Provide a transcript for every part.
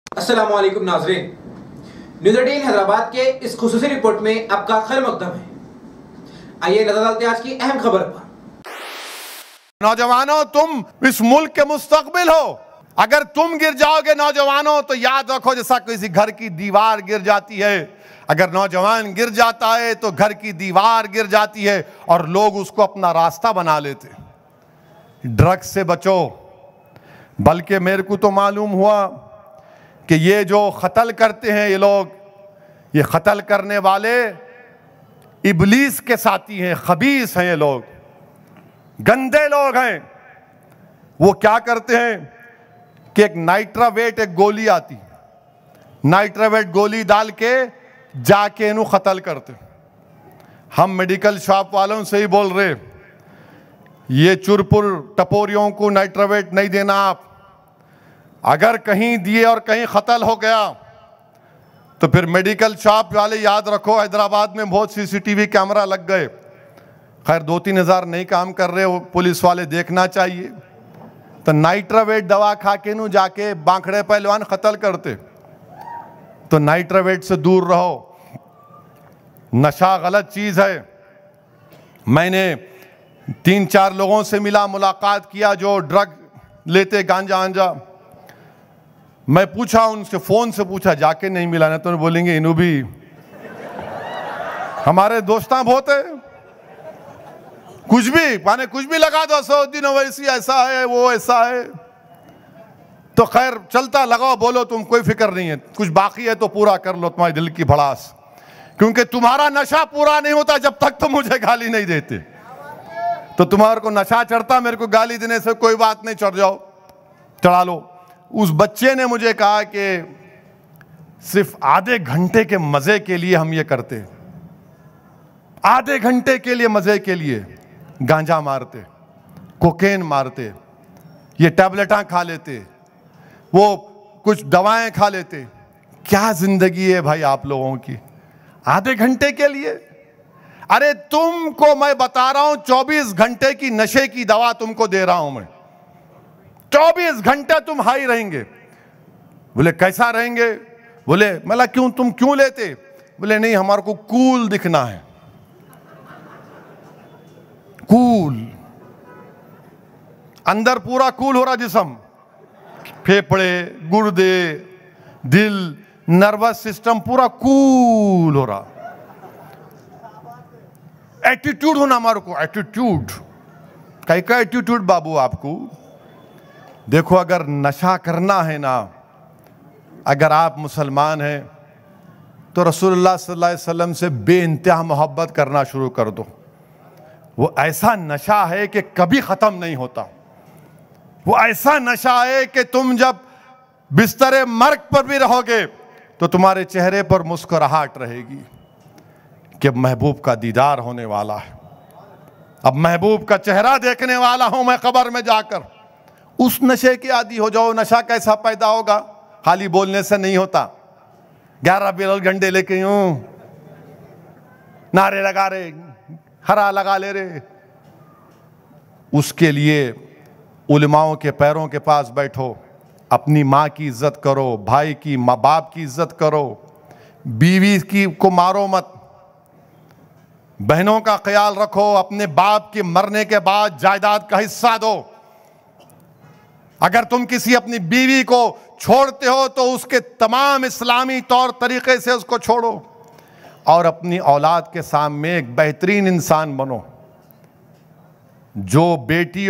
अस्सलामु अलैकुम नाज़रीन, न्यूज़ 18 हैदराबाद के इस खुसूसी रिपोर्ट में आपका खैर मकदम है। आइए नजर डालते हैं आज की अहम खबर पर। नौजवानों, तुम इस मुल्क के मुस्तकबिल हो। अगर तुम गिर जाओगे नौजवानों, तो याद रखो जैसा किसी घर की दीवार गिर जाती है, अगर नौजवान गिर जाता है तो घर की दीवार गिर जाती है और लोग उसको अपना रास्ता बना लेते। ड्रग्स से बचो। बल्कि मेरे को तो मालूम हुआ कि ये जो कत्ल करते हैं ये लोग, ये कत्ल करने वाले इबलीस के साथी हैं, खबीस हैं, ये लोग गंदे लोग हैं। वो क्या करते हैं कि एक नाइट्रावेट एक गोली आती, नाइट्रावेट गोली डाल के जाके इन्हों कत्ल करते। हम मेडिकल शॉप वालों से ही बोल रहे, ये चुरपुर टपोरियों को नाइट्रावेट नहीं देना। आप अगर कहीं दिए और कहीं कत्ल हो गया तो फिर मेडिकल शॉप वाले याद रखो, हैदराबाद में बहुत सीसीटीवी कैमरा लग गए। खैर 2-3 हज़ार नहीं काम कर रहे, वो पुलिस वाले देखना चाहिए। तो नाइट्रावेट दवा खा के नू जाके बांखड़े पहलवान कत्ल करते। तो नाइट्रावेट से दूर रहो। नशा गलत चीज़ है। मैंने 3-4 लोगों से मिला, मुलाकात किया जो ड्रग लेते, गांजा आंजा। मैं पूछा उनसे, फ़ोन से पूछा, जाके नहीं मिला ना तो बोलेंगे इन्हों भी हमारे दोस्तां बहुत है, कुछ भी माने कुछ भी लगा दो, 100 दिन वैसी ऐसा है वो ऐसा है। तो खैर चलता, लगाओ, बोलो, तुम कोई फिक्र नहीं है। कुछ बाकी है तो पूरा कर लो तुम्हारे दिल की भड़ास, क्योंकि तुम्हारा नशा पूरा नहीं होता जब तक तुम मुझे गाली नहीं देते। तो तुम्हारे को नशा चढ़ता, मेरे को गाली देने से कोई बात नहीं, चढ़ जाओ, चढ़ा लो। उस बच्चे ने मुझे कहा कि सिर्फ आधे घंटे के मजे के लिए हम ये करते, आधे घंटे के लिए मजे के लिए गांजा मारते, कोकेन मारते, ये टैबलेटां खा लेते, वो कुछ दवाएं खा लेते। क्या जिंदगी है भाई आप लोगों की, आधे घंटे के लिए। अरे तुमको मैं बता रहा हूं 24 घंटे की नशे की दवा तुमको दे रहा हूं मैं। 24 घंटे तुम हाई रहेंगे। बोले कैसा रहेंगे? बोले मतलब क्यों, तुम क्यों लेते? बोले नहीं, हमारे को कूल दिखना है। कूल, अंदर पूरा कूल हो रहा जिस्म, फेफड़े, गुर्दे, दिल, नर्वस सिस्टम पूरा कूल हो रहा। एटीट्यूड होना हमारे को, एटीट्यूड। कई का एटीट्यूड बाबू आपको? देखो, अगर नशा करना है ना, अगर आप मुसलमान हैं तो रसूलुल्लाह सल्लल्लाहु अलैहि वसल्लम से बेइंतहा मोहब्बत करना शुरू कर दो। वो ऐसा नशा है कि कभी ख़त्म नहीं होता। वो ऐसा नशा है कि तुम जब बिस्तरे मर्ग पर भी रहोगे तो तुम्हारे चेहरे पर मुस्कुराहट रहेगी कि महबूब का दीदार होने वाला है। अब महबूब का चेहरा देखने वाला हूं मैं कब्र में जाकर। उस नशे के आदी हो जाओ। नशा कैसा पैदा होगा? खाली बोलने से नहीं होता। 11 बिरल घंटे लेके यूं नारे लगा रहे, हरा लगा ले रहे। उसके लिए उलमाओं के पैरों के पास बैठो, अपनी माँ की इज्जत करो, भाई की, माँ बाप की इज्जत करो, बीवी की को मारो मत, बहनों का ख्याल रखो, अपने बाप के मरने के बाद जायदाद का हिस्सा दो। अगर तुम किसी अपनी बीवी को छोड़ते हो तो उसके तमाम इस्लामी तौर तरीके से उसको छोड़ो और अपनी औलाद के सामने एक बेहतरीन इंसान बनो। जो बेटी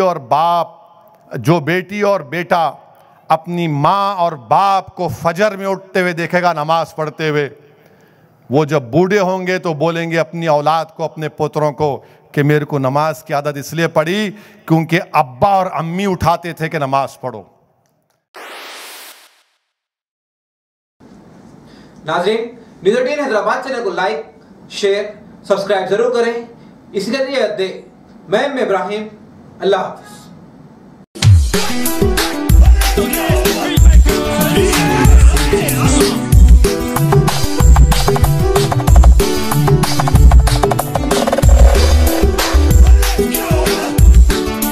और बेटा अपनी माँ और बाप को फजर में उठते हुए देखेगा, नमाज पढ़ते हुए, वो जब बूढ़े होंगे तो बोलेंगे अपनी औलाद को, अपने पुत्रों को कि मेरे को नमाज की आदत इसलिए पड़ी क्योंकि अब्बा और अम्मी उठाते थे कि नमाज पढ़ो। नाज़रीन, न्यूज़ 18 हैदराबाद चैनल को लाइक, शेयर, सब्सक्राइब जरूर करें। इसी के लिए दे मैं इब्राहिम, अल्लाह हाफ़िज़।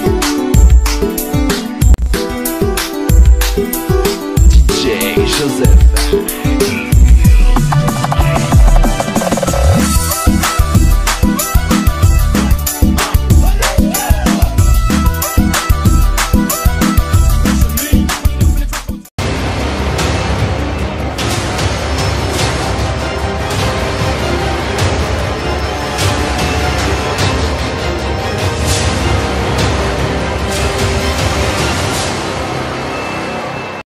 Joseph. the back.